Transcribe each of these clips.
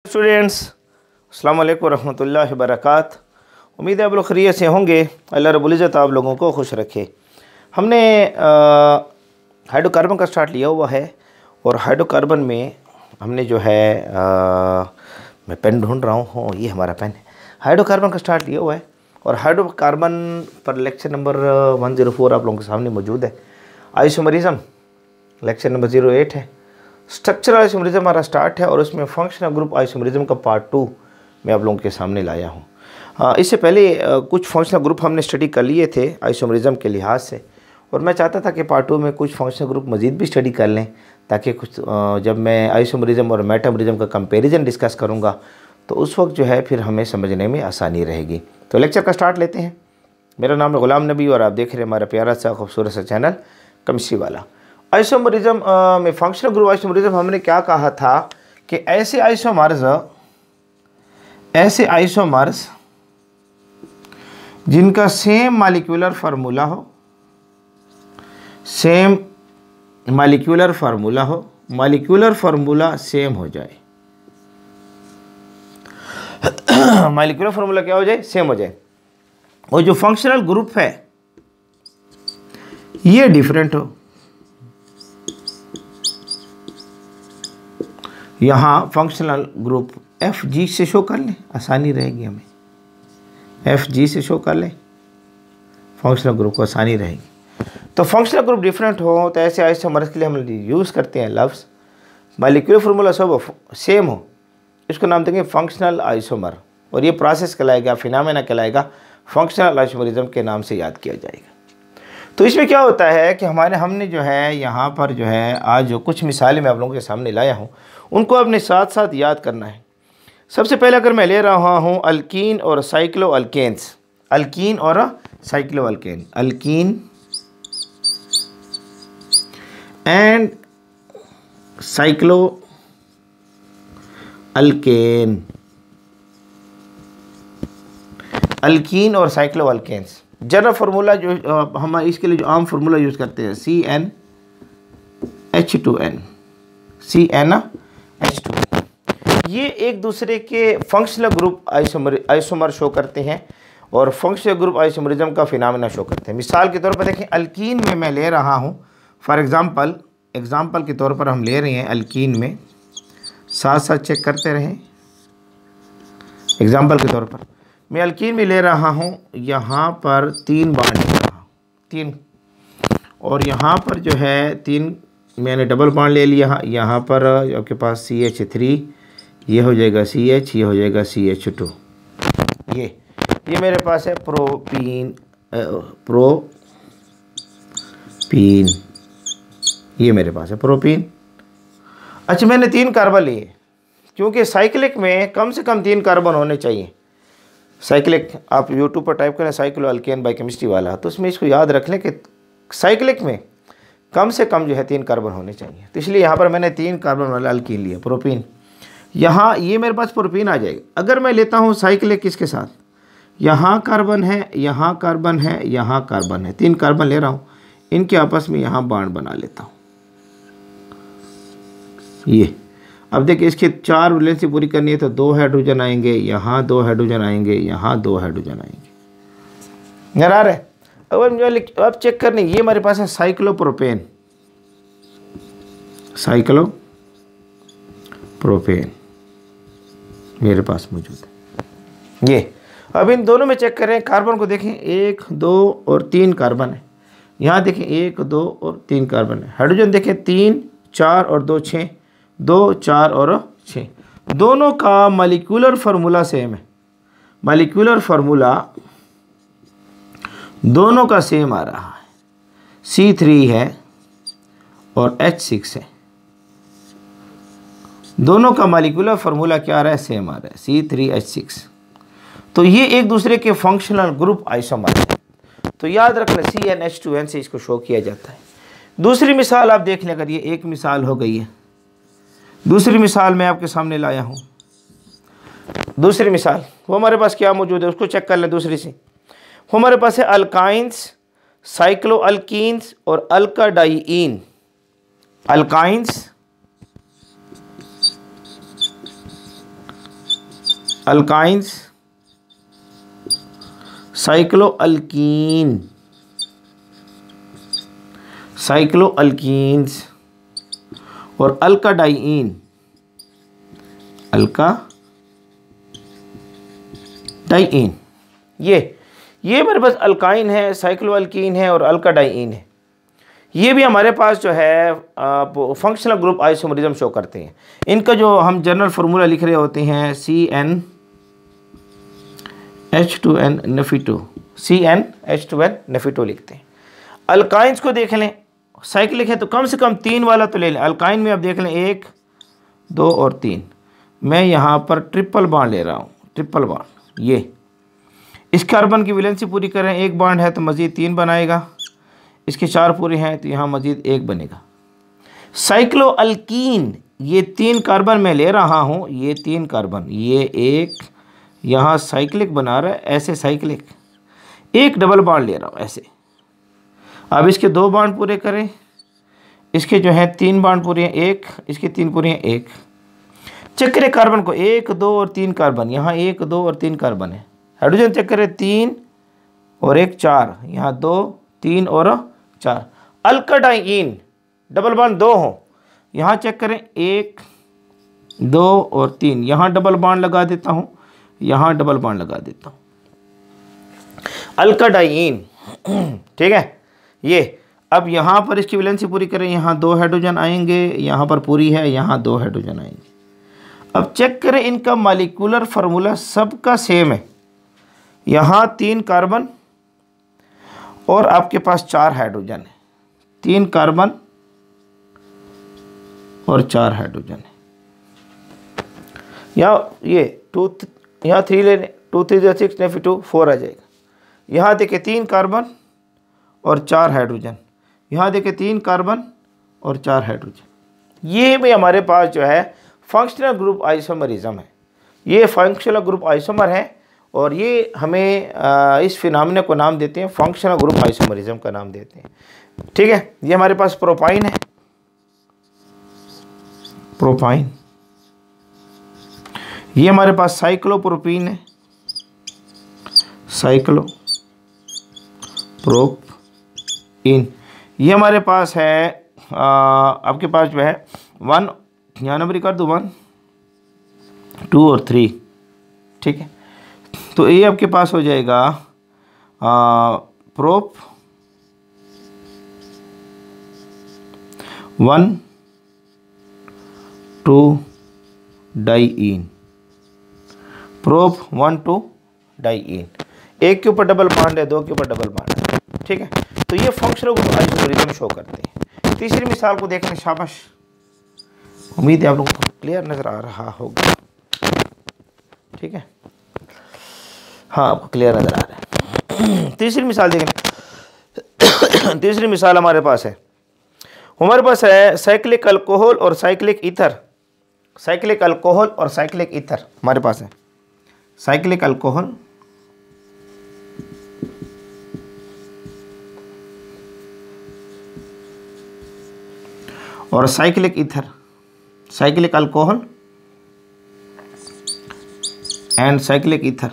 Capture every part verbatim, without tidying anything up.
Students, अस्सलाम वालेकुम रहमतुल्लाहि व बरकात। उम्मीद है आप लोग खैरियत से होंगे। अल्लाह रब्बुल इज़्ज़त आप लोगों को खुश रखे। हमने हाइड्रोकार्बन का स्टार्ट लिया हुआ है और हाइड्रोकार्बन में हमने जो है आ, मैं पेन ढूंढ रहा हूँ, ये हमारा पेन है। हाइड्रोकार्बन का स्टार्ट लिया हुआ है और हाइड्रोकार्बन पर lecture number one zero four आप लोगों के सामने मौजूद है। Isomerism lecture number zero eight है। स्ट्रक्चरल आइसोमरिज्म हमारा स्टार्ट है और उसमें फंक्शनल ग्रुप आइसोमरिज्म का पार्ट टू मैं आप लोगों के सामने लाया हूँ। इससे पहले आ, कुछ फंक्शनल ग्रुप हमने स्टडी कर लिए थे आइसोमरिज्म के लिहाज से, और मैं चाहता था कि पार्ट टू में कुछ फंक्शनल ग्रुप मज़ीद भी स्टडी कर लें, ताकि कुछ आ, जब मैं आइसोमरिज्म और मेटामरिज्म का कंपैरिजन डिस्कस करूँगा तो उस वक्त जो है फिर हमें समझने में आसानी रहेगी। तो लेक्चर का स्टार्ट लेते हैं। मेरा नाम है ग़ुलाम नबी और आप देख रहे हैं हमारा प्यारा सा खूबसूरत सा चैनल केमिस्ट्री वाला। आइसोमरिज्म में फंक्शनल ग्रुप आइसोमरिज्म हमने क्या कहा था कि ऐसे आइसोमर्स ऐसे आइसोमर्स जिनका सेम मॉलिक्यूलर फार्मूला हो सेम मॉलिक्यूलर फार्मूला हो मॉलिक्यूलर फार्मूला सेम हो जाए मॉलिक्यूलर फार्मूला क्या हो जाए, सेम हो जाए, और जो फंक्शनल ग्रुप है ये डिफरेंट हो। यहाँ फंक्शनल ग्रुप एफ जी से शो कर लें, आसानी रहेगी हमें। एफ जी से शो कर लें फंक्शनल ग्रुप को, आसानी रहेगी। तो फंक्शनल ग्रुप डिफरेंट हो तो ऐसे आइसोमर्स के लिए हम यूज़ करते हैं लफ्ज़ मॉलिक्यूलर फार्मूला सब सेम हो, इसको नाम देंगे फंक्शनल आइसोमर, और ये प्रोसेस कहलाएगा, फिनोमेना कहलाएगा, फंक्शनल आइसोमरिज्म के नाम से याद किया जाएगा। तो इसमें क्या होता है कि हमारे हमने जो है यहाँ पर जो है आज जो कुछ मिसालें मैं आप लोगों के सामने लाया हूँ उनको अपने साथ साथ याद करना है। सबसे पहले अगर मैं ले रहा हूँ अल्कीन और साइक्लो अल्केन्स, अल्कीन और cycloalkane, alkene and cycloalkane, alkene और साइक्लो अल्केन्स। जनरल फार्मूला जो हम इसके लिए जो आम फार्मूला यूज़ करते हैं C N H two N, C N H two, ये एक दूसरे के functional group isomer isomer show करते हैं और फंक्शनल ग्रुप आइसोमरिज्म का फिनोमेना शो करते हैं। मिसाल के तौर पर देखें, अल्कीन में मैं ले रहा हूँ, फॉर एग्ज़ाम्पल एग्ज़ाम्पल के तौर पर हम ले रहे हैं अल्कीन में, साथ साथ चेक करते रहें। एग्ज़ाम्पल के तौर पर मैं अल्कीन में ले रहा हूँ, यहाँ पर तीन बांड ले रहा हूँ, तीन, और यहाँ पर जो है तीन मैंने डबल बांड ले लिया। यहाँ पर आपके पास सी एच थ्री, ये हो जाएगा सी एच, ये हो जाएगा सी एच टू, ये ये मेरे पास है प्रोपीन, प्रोपीन, ये मेरे पास है प्रोपीन। अच्छा, मैंने तीन कार्बन लिए क्योंकि साइक्लिक में कम से कम तीन कार्बन होने चाहिए। साइक्लिक आप यूट्यूब पर टाइप करें साइक्लो अल्केन बाय केमिस्ट्री वाला, तो उसमें इसको याद रख लें कि साइक्लिक में कम से कम जो है तीन कार्बन होने चाहिए। तो इसलिए यहाँ पर मैंने तीन कार्बन वाला अल्कीन लिया, प्रोपीन। यहाँ ये मेरे पास प्रोपीन आ जाएगा। अगर मैं लेता हूँ साइक्लिक इसके साथ, यहाँ कार्बन है, यहाँ कार्बन है, यहाँ कार्बन है, तीन कार्बन ले रहा हूँ, इनके आपस में यहाँ बांड बना लेता हूँ। ये अब देखिए, इसके चार वैलेंसी पूरी करनी है तो दो हाइड्रोजन आएंगे, यहाँ दो हाइड्रोजन आएंगे, यहाँ दो हाइड्रोजन आएंगे। नजर आ रहा है? अब मुझे अब चेक करने, ये हमारे पास है साइक्लोप्रोपेन, साइक्लोप्रोपेन मेरे पास मौजूद है। ये अब इन दोनों में चेक करें, कार्बन को देखें, एक दो और तीन कार्बन है। यहाँ देखें एक दो और तीन कार्बन है। हाइड्रोजन देखें, तीन चार और दो छः, दो चार और छः, दोनों का मॉलिक्यूलर फार्मूला सेम है। मॉलिक्यूलर फार्मूला दोनों का सेम आ रहा है, सी थ्री है और एच सिक्स है। दोनों का मॉलिक्यूलर फार्मूला क्या आ रहा है, सेम आ रहा है, सी थ्री एच सिक्स। तो ये एक दूसरे के फंक्शनल ग्रुप आइसोमर है। तो याद रखना C N H two N से इसको शो किया जाता है। दूसरी मिसाल आप देख लें, अगर ये एक मिसाल हो गई है, दूसरी मिसाल मैं आपके सामने लाया हूँ। दूसरी मिसाल वो हमारे पास क्या मौजूद है उसको चेक कर लें। दूसरी से वो हमारे पास है अल्काइंस, साइक्लो अल्कीन्स और अल्काडाइईन। अल्काइंस, अल्काइंस, साइक्लोअल्कीन, साइक्लोअल्कीन्स और अल्काडाइइन, अल्काडाइइन। ये ये मेरे पास अल्काइन है, साइक्लोअल्कीन है और अल्काडाइइन है। ये भी हमारे पास जो है फंक्शनल ग्रुप आइसोमरिज्म शो करते हैं। इनका जो हम जनरल फार्मूला लिख रहे होते हैं C N H two N नेफिटो, C N H two N नेफिटो लिखते हैं। अल्काइंस को देख लें, साइक्लिक है तो कम से कम तीन वाला तो ले लें। अल्काइन में आप देख लें एक, दो और तीन। मैं यहाँ पर ट्रिपल बॉन्ड ले रहा हूँ, ट्रिपल बॉन्ड। ये इस कार्बन की वैलेंसी पूरी करें, एक बॉन्ड है तो मज़ीद तीन बनाएगा, इसके चार पूरे हैं तो यहाँ मज़ीद एक बनेगा। साइक्लोअल्कीन, ये तीन कार्बन मैं ले रहा हूँ, ये तीन कार्बन, ये एक यहाँ साइक्लिक बना रहा है, ऐसे साइक्लिक, एक डबल बॉन्ड ले रहा हूँ ऐसे। अब इसके दो बॉन्ड पूरे करें, इसके जो है तीन बॉन्ड पूरे हैं एक, इसके तीन पूरे हैं एक। चेक करें कार्बन को, एक दो और तीन कार्बन, यहाँ एक दो और तीन कार्बन है। हाइड्रोजन चेक करें, तीन और एक चार, यहाँ दो तीन और चार। अल्काडाइइन डबल बॉन्ड दो हो, यहाँ चेक करें एक दो और तीन, यहाँ डबल बॉन्ड लगा देता हूँ, यहाँ डबल बॉन्ड लगा देता हूँ। अल्काडाइइन, ठीक है। ये अब यहाँ पर इसकी वैलेंसी पूरी करें, यहाँ दो हाइड्रोजन आएंगे, यहाँ पर पूरी है, यहाँ दो हाइड्रोजन आएंगे। अब चेक करें इनका मॉलिक्यूलर फार्मूला सबका सेम है। यहाँ तीन कार्बन और आपके पास चार हाइड्रोजन है, तीन कार्बन और चार हाइड्रोजन है। यहाँ ये टू, यहाँ थ्री लेने, टू थ्री जो सिक्स ने फिर टू फोर आ जाएगा। यहाँ देखें तीन कार्बन और चार हाइड्रोजन, यहाँ देखें तीन कार्बन और चार हाइड्रोजन। ये भी हमारे पास जो है फंक्शनल ग्रुप आइसोमरिज्म है। ये फंक्शनल ग्रुप आइसोमर है और ये हमें आ, इस फिनोमेना को नाम देते हैं फंक्शनल ग्रुप आइसोमरिज्म का नाम देते हैं, ठीक है। ये हमारे पास प्रोपाइन है, प्रोपाइन। ये हमारे पास साइक्लोप्रोपीन है, साइक्लो प्रोपीन। ये हमारे पास है आ, आपके पास जो है वन, यहाँ नंबर कर दो, वन टू और थ्री, ठीक है। तो ये आपके पास हो जाएगा आ, prop one two diene, prop one two diene. एक के ऊपर डबल बॉन्ड है, दो के ऊपर डबल बॉन्ड है, ठीक है। तो ये फंक्शनल ग्रुप आइसोमरिज्म शो करते हैं। तीसरी मिसाल को देखें, शाबाश, उम्मीद है आप लोगों को क्लियर नज़र आ रहा होगा, ठीक है। हाँ, आपको क्लियर नज़र आ रहा है। तीसरी मिसाल देखें, तीसरी मिसाल हमारे पास है, हमारे पास है साइक्लिक अल्कोहल और साइक्लिक ईथर। साइक्लिक अल्कोहल और साइक्लिक ईथर हमारे पास है, साइक्लिक अल्कोहल और cyclic ether, cyclic alcohol and cyclic ether.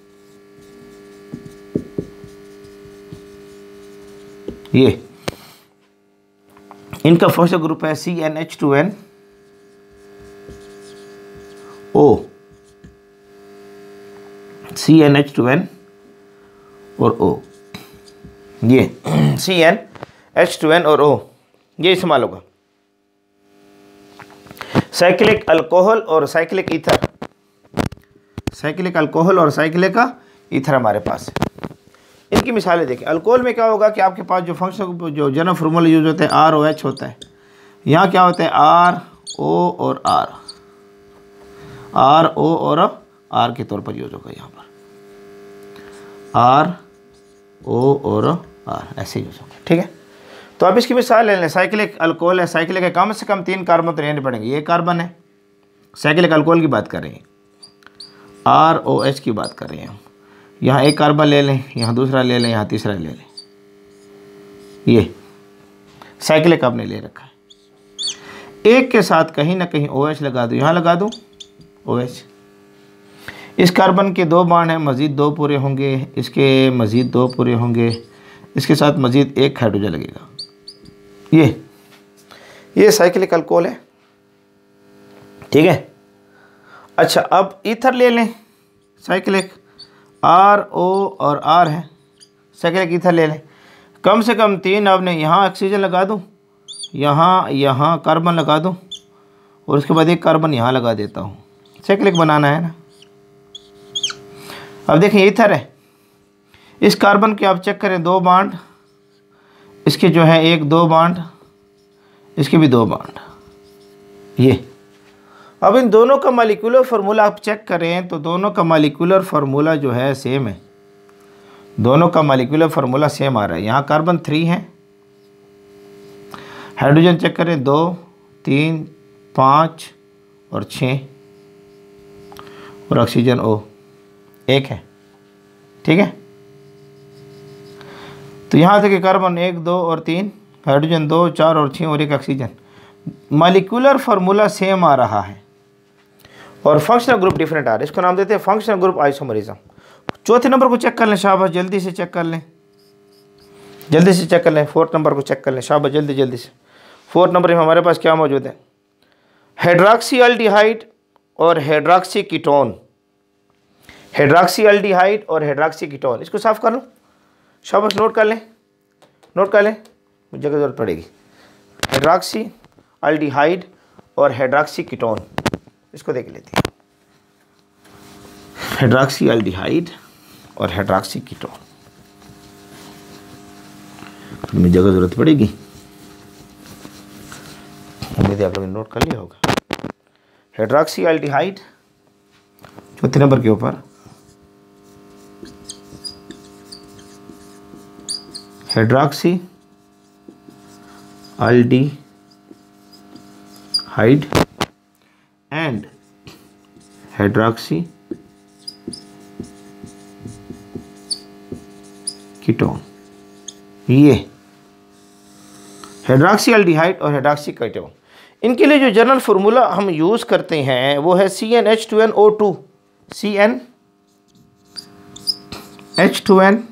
ये इनका फर्स्ट ग्रुप है C N H two N O, C N H two N और ओ। ये C N H two N और ओ ये इस्तेमाल होगा। साइक्लिक अल्कोहल और साइक्लिक ईथर, साइक्लिक अल्कोहल और साइक्लिक का ईथर हमारे पास है। इनकी मिसालें देखें। अल्कोहल में क्या होगा कि आपके पास जो फंक्शन जो जनरल फार्मूला यूज होता है आर ओ एच होता है। यहाँ क्या होता है आर ओ और आर, आर ओ और आर के तौर पर यूज होगा। यहाँ पर आर ओ और आर ऐसे यूज होगा, ठीक है। तो अब इसकी मिसाल ले लें। साइक्लिक अल्कोहल है, साइक्लिक है, कम से कम तीन कार्बन तो लेने पड़ेंगे। ये कार्बन है, साइक्लिक अल्कोहल की बात कर रहे हैं, आर ओ एच की बात कर रहे हैं। यहाँ एक कार्बन ले लें, यहाँ दूसरा ले लें, यहाँ तीसरा ले लें। ये साइक्लिक आपने ले रखा है। एक के साथ कहीं ना कहीं ओ एच लगा दूँ, यहाँ लगा दूँ ओ एच। इस कार्बन के दो बॉन्ड हैं, मज़ीद दो पूरे होंगे, इसके मज़ीद दो पूरे होंगे, इसके साथ मज़ीद एक हाइड्रोजन लगेगा। ये ये साइक्लिक अल्कोहल है, ठीक है। अच्छा, अब ईथर ले लें, साइक्लिक आर ओ और आर है, साइक्लिक ईथर ले लें। कम से कम तीन आपने यहाँ ऑक्सीजन लगा दूँ, यहाँ यहाँ कार्बन लगा दूँ, और उसके बाद एक कार्बन यहाँ लगा देता हूँ। साइक्लिक बनाना है ना। अब देखें ईथर है, इस कार्बन के आप चेक करें दो बॉन्ड, इसके जो है एक दो बॉन्ड, इसके भी दो बॉन्ड, ये। अब इन दोनों का मॉलिक्यूलर फार्मूला आप चेक करें तो दोनों का मॉलिक्यूलर फार्मूला जो है सेम है, दोनों का मॉलिक्यूलर फार्मूला सेम आ रहा है। यहाँ कार्बन थ्री है, हाइड्रोजन चेक करें दो, तीन, पाँच और छः, और ऑक्सीजन ओ एक है, ठीक है। तो यहाँ तक कार्बन एक, दो और तीन, हाइड्रोजन दो, चार और छः और एक ऑक्सीजन। मॉलिक्यूलर फार्मूला सेम आ रहा है और फंक्शनल ग्रुप डिफरेंट आ रहा है। इसको नाम देते हैं फंक्शनल ग्रुप आइसोमरिज्म। चौथे नंबर को चेक कर लें, शाबाश, जल्दी से चेक कर लें, जल्दी से चेक कर लें। फोर्थ नंबर को चेक कर लें, शाबाश, जल्दी जल्दी से। फोर्थ नंबर में हमारे पास क्या मौजूद है? हाइड्रॉक्सील्डिहाइड और हाइड्रॉक्सी कीटोन, हाइड्रॉक्सील्डिहाइड और हाइड्रॉक्सी कीटोन। इसको साफ कर लो, शाबाश, नोट कर लें, नोट कर लें, मुझे जगह जरूरत पड़ेगी। हाइड्रॉक्सी अल्डिहाइड और हाइड्रॉक्सी कीटोन, इसको देख लेते हैं। हाइड्रॉक्सी अल्डिहाइड और हाइड्रॉक्सी कीटोन, मुझे जगह जरूरत पड़ेगी, उम्मीद है आप लोगों ने नोट कर लिया होगा। हाइड्रॉक्सी अल्डिहाइड चौथे नंबर के ऊपर, hydroxy aldehyde and hydroxy ketone. ये हाइड्रॉक्सी अल्डिहाइड और हाइड्रॉक्सी कीटोन, इनके लिए जो जनरल फार्मूला हम यूज़ करते हैं वो है C N H two N O two, C N H two N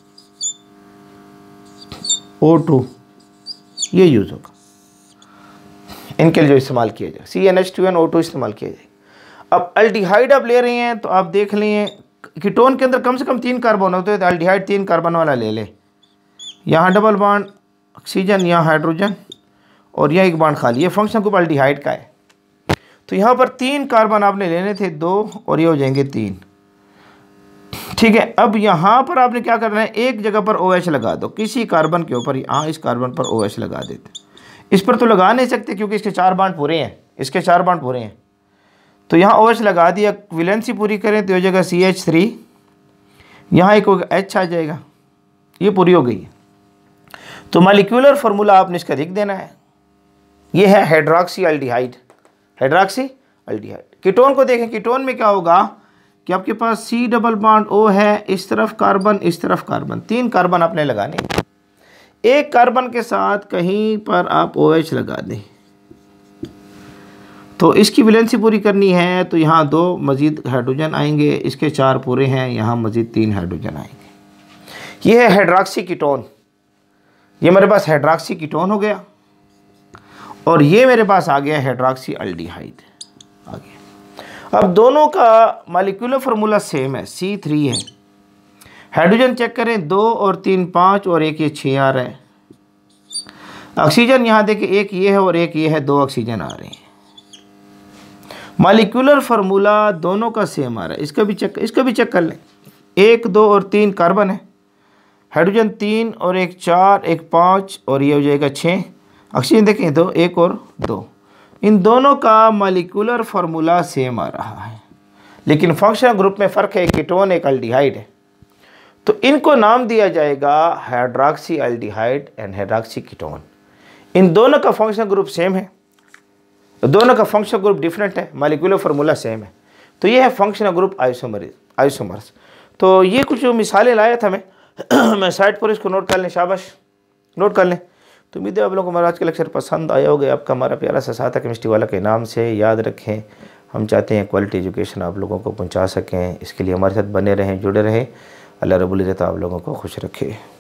O two, ये यूज़ होगा इनके लिए जो इस्तेमाल किया जाए, C N H two N O two इस्तेमाल किया जाए। अब अल्डिहाइड आप ले रहे हैं तो आप देख लें कीटोन के अंदर कम से कम तीन कार्बन होते हैं, तो अल्डिहाइड तीन कार्बन वाला ले लें। यहाँ डबल बॉन्ड ऑक्सीजन, यहाँ हाइड्रोजन और यहाँ एक बॉन्ड खाली, ये फंक्शन ग्रुप अल्डिहाइड का है। तो यहाँ पर तीन कार्बन आपने लेने थे, दो और ये हो जाएंगे तीन, ठीक है। अब यहाँ पर आपने क्या करना है, एक जगह पर ओ एच लगा दो, किसी कार्बन के ऊपर, यहाँ इस कार्बन पर ओ एच लगा देते। इस पर तो लगा नहीं सकते क्योंकि इसके चार बॉन्ड पूरे हैं, इसके चार बॉन्ड पूरे हैं, तो यहाँ ओ एच लगा दिया। वैलेंसी पूरी करें तो हो जाएगा सी एच थ्री, यहाँ एक एच आ जाएगा, ये पूरी हो गई है। तो मॉलिक्यूलर फार्मूला आपने इसका लिख देना है, ये है hydroxy aldehyde, hydroxy aldehyde. Ketone को देखें, कीटोन में क्या होगा कि आपके पास सी डबल बॉन्ड ओ है, इस तरफ कार्बन, इस तरफ कार्बन, तीन कार्बन आपने लगाने। एक कार्बन के साथ कहीं पर आप ओ एच लगा दें, तो इसकी वैलेंसी पूरी करनी है, तो यहाँ दो मज़ीद हाइड्रोजन आएंगे, इसके चार पूरे हैं, यहाँ मज़ीद तीन हाइड्रोजन आएंगे। ये है हाइड्रॉक्सी कीटोन, ये मेरे पास हाइड्रॉक्सी कीटोन हो गया, और ये मेरे पास आ गया हाइड्रॉक्सी अल्डिहाइड आ गया। अब दोनों का मॉलिक्यूलर फार्मूला सेम है, सी थ्री है। हाइड्रोजन चेक करें, दो और तीन पाँच और एक ये छः आ रहा है। ऑक्सीजन यहाँ देखिए, एक ये है और एक ये है, दो ऑक्सीजन आ रहे हैं। मॉलिक्यूलर फार्मूला दोनों का सेम आ रहा है, इसका भी चेक इसका भी चेक कर लें। एक, दो और तीन कार्बन है, हाइड्रोजन तीन और एक चार, एक पाँच और ये हो जाएगा छः। ऑक्सीजन देखें, दो, एक और दो, इन दोनों का मॉलिक्यूलर फार्मूला सेम आ रहा है, लेकिन फंक्शनल ग्रुप में फ़र्क है, कीटोन एक अल्डिहाइड है, तो इनको नाम दिया जाएगा hydroxy aldehyde and hydroxy ketone. इन दोनों का फंक्शनल ग्रुप सेम है, दोनों का फंक्शनल ग्रुप डिफरेंट है, मॉलिक्यूलर फार्मूला सेम है, तो ये है फंक्शनल ग्रुप आइसोमर आइसोमर्स। तो ये कुछ जो मिसालें लाया था मैं मैं साइड पर इसको नोट कर लें, शाबाश, नोट कर लें। तो उम्मीद है आप लोगों को हमारा आज का लेक्चर पसंद आया होगा। आपका हमारा प्यारा सा साथा केमिस्ट्री वाला के नाम से याद रखें, हम चाहते हैं क्वालिटी एजुकेशन आप लोगों को पहुंचा सकें। इसके लिए हमारे साथ बने रहें, जुड़े रहें। अल्लाह रब्बुल इज़्ज़त आप लोगों को खुश रखे।